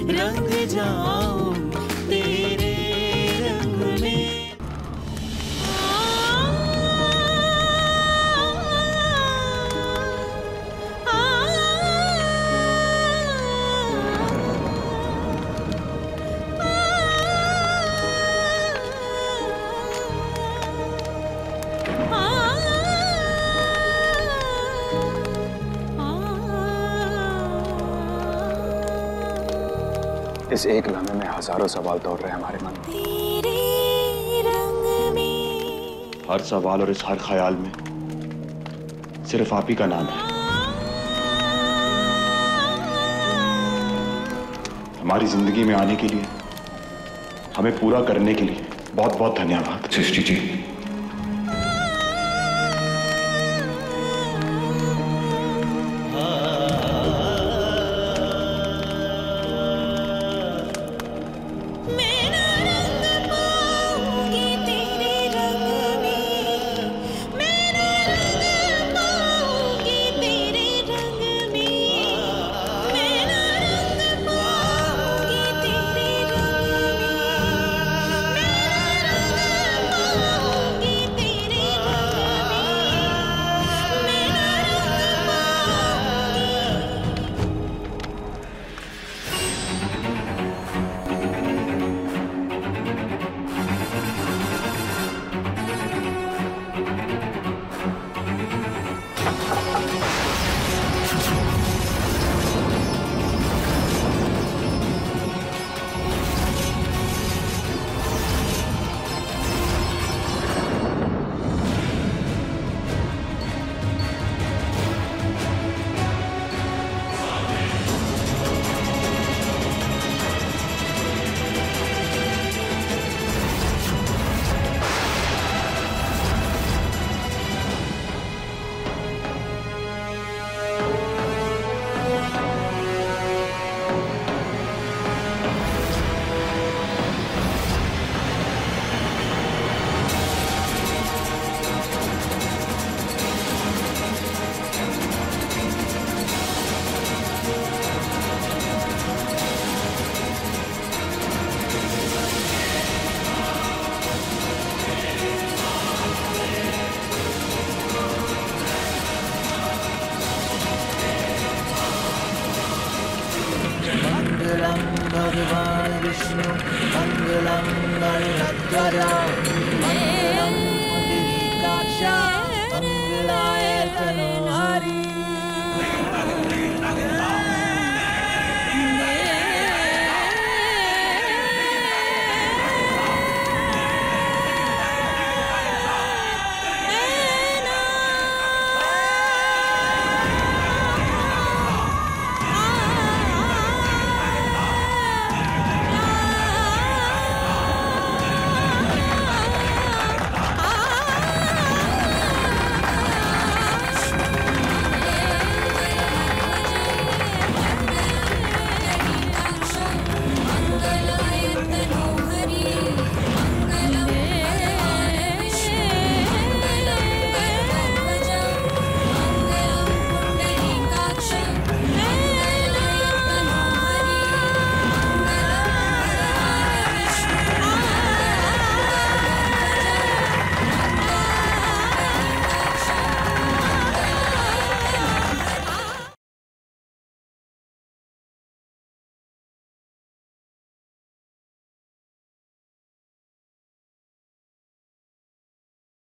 रंग जाऊं तेरे रंग में। इस एक लम्हे में हजारों सवाल दौड़ रहे हैं हमारे मन में। तेरे रंग में हर सवाल और इस हर ख्याल में सिर्फ आप ही का नाम है। हमारी जिंदगी में आने के लिए, हमें पूरा करने के लिए बहुत बहुत धन्यवाद सृष्टि जी। मंगलम भगवान विष्णु मंगलम गरुड़ध्वजा मंगलम पुंडरीकाक्षा मंगलाय तनोहरे।